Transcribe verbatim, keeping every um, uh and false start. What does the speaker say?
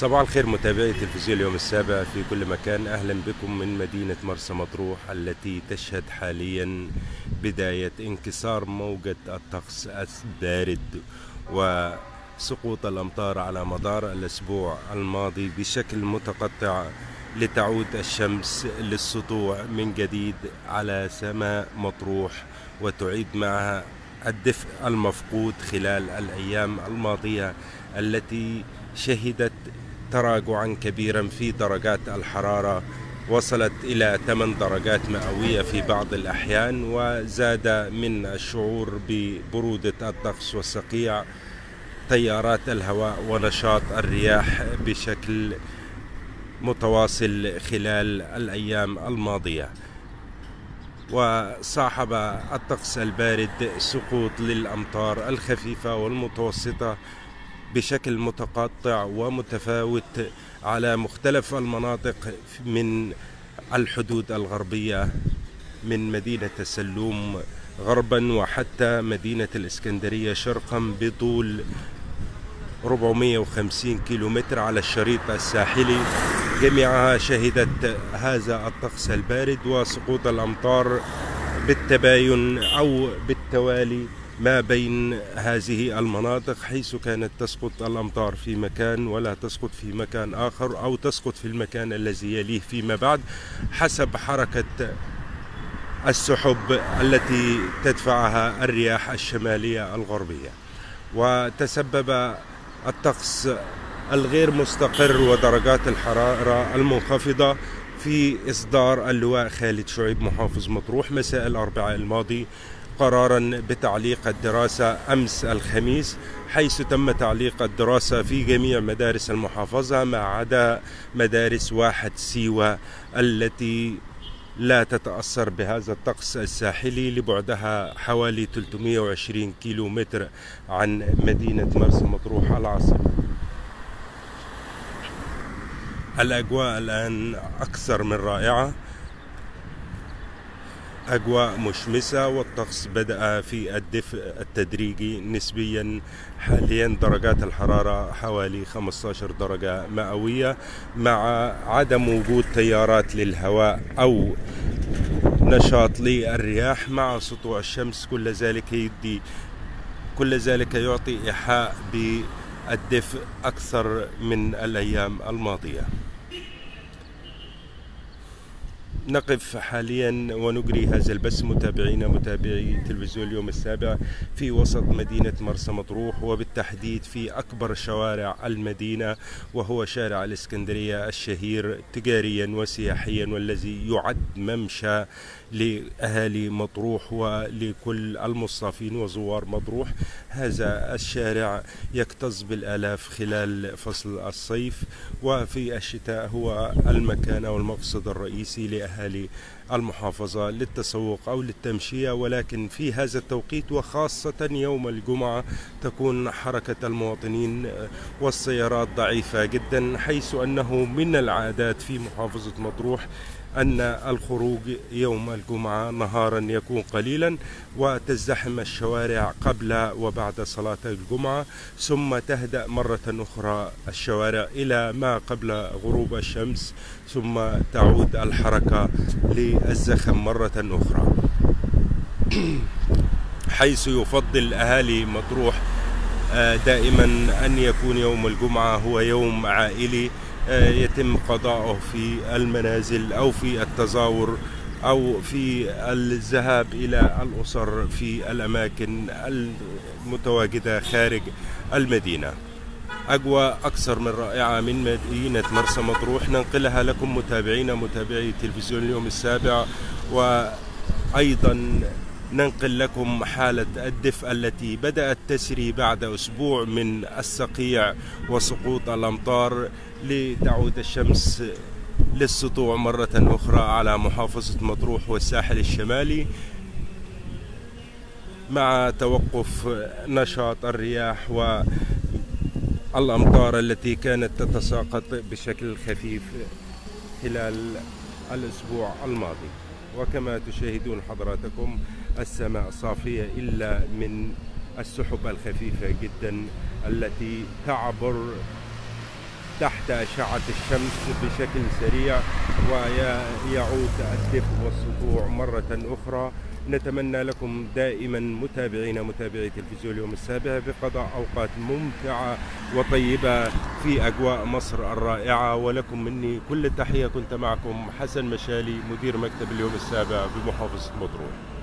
صباح الخير متابعي تلفزيون اليوم السابع في كل مكان. أهلا بكم من مدينة مرسى مطروح التي تشهد حاليا بداية انكسار موجة الطقس البارد وسقوط الأمطار على مدار الأسبوع الماضي بشكل متقطع، لتعود الشمس للسطوع من جديد على سماء مطروح وتعيد معها الدفء المفقود خلال الأيام الماضية التي شهدت تراجعا كبيرا في درجات الحرارة، وصلت إلى ثمان درجات مئوية في بعض الأحيان، وزاد من الشعور ببرودة الطقس والصقيع تيارات الهواء ونشاط الرياح بشكل متواصل خلال الأيام الماضية. وصاحب الطقس البارد سقوط للأمطار الخفيفة والمتوسطة بشكل متقطع ومتفاوت على مختلف المناطق من الحدود الغربية من مدينة السلوم غربا وحتى مدينة الإسكندرية شرقا بطول أربعمئة وخمسين كيلومتر على الشريط الساحلي. جميعها شهدت هذا الطقس البارد وسقوط الأمطار بالتباين أو بالتوالي ما بين هذه المناطق، حيث كانت تسقط الأمطار في مكان ولا تسقط في مكان آخر، أو تسقط في المكان الذي يليه فيما بعد حسب حركة السحب التي تدفعها الرياح الشمالية الغربية. وتسبب الطقس الغير مستقر ودرجات الحرارة المنخفضة في إصدار اللواء خالد شعيب محافظ مطروح مساء الأربعاء الماضي قرارا بتعليق الدراسة أمس الخميس، حيث تم تعليق الدراسة في جميع مدارس المحافظة ما عدا مدارس واحد سيوة التي لا تتأثر بهذا الطقس الساحلي لبعدها حوالي ثلاثمئة وعشرين كيلو متر عن مدينة مرسى مطروح العاصمة. الأجواء الآن أكثر من رائعة، أجواء مشمسة والطقس بدأ في الدفء التدريجي نسبيا. حاليا درجات الحرارة حوالي خمسة عشر درجة مئوية مع عدم وجود تيارات للهواء أو نشاط للرياح مع سطوع الشمس. كل ذلك يدي كل ذلك يعطي إيحاء بالدفء أكثر من الأيام الماضية. نقف حاليا ونجري هذا البث متابعينا متابعي تلفزيون اليوم السابع في وسط مدينة مرسى مطروح، وبالتحديد في أكبر شوارع المدينة وهو شارع الإسكندرية الشهير تجاريا وسياحيا، والذي يعد ممشى لأهالي مطروح ولكل المصافين وزوار مطروح. هذا الشارع يكتظ بالآلاف خلال فصل الصيف، وفي الشتاء هو المكان أو المقصد الرئيسي لأهالي المحافظة للتسوق أو للتمشية. ولكن في هذا التوقيت وخاصة يوم الجمعة تكون حركة المواطنين والسيارات ضعيفة جدا، حيث أنه من العادات في محافظة مطروح أن الخروج يوم الجمعة نهارا يكون قليلا، وتزدحم الشوارع قبل وبعد صلاة الجمعة، ثم تهدأ مرة أخرى الشوارع إلى ما قبل غروب الشمس، ثم تعود الحركة للزخم مرة أخرى. حيث يفضل أهالي مطروح دائما أن يكون يوم الجمعة هو يوم عائلي يتم قضاؤه في المنازل أو في التزاور أو في الذهاب إلى الأسر في الأماكن المتواجدة خارج المدينة. أجواء أكثر من رائعة من مدينة مرسى مطروح ننقلها لكم متابعينا متابعي تلفزيون اليوم السابع، وأيضا ننقل لكم حالة الدفء التي بدأت تسري بعد أسبوع من الصقيع وسقوط الأمطار، لتعود الشمس للسطوع مرة أخرى على محافظة مطروح والساحل الشمالي مع توقف نشاط الرياح والأمطار التي كانت تتساقط بشكل خفيف خلال الأسبوع الماضي. وكما تشاهدون حضراتكم السماء صافية إلا من السحب الخفيفة جدا التي تعبر تحت أشعة الشمس بشكل سريع ويعود الدفء والسطوع مرة أخرى. نتمنى لكم دائما متابعينا متابعي تلفزيون اليوم السابع بقضاء أوقات ممتعة وطيبة في أجواء مصر الرائعة، ولكم مني كل التحية. كنت معكم حسن مشالي مدير مكتب اليوم السابع بمحافظة مطروح.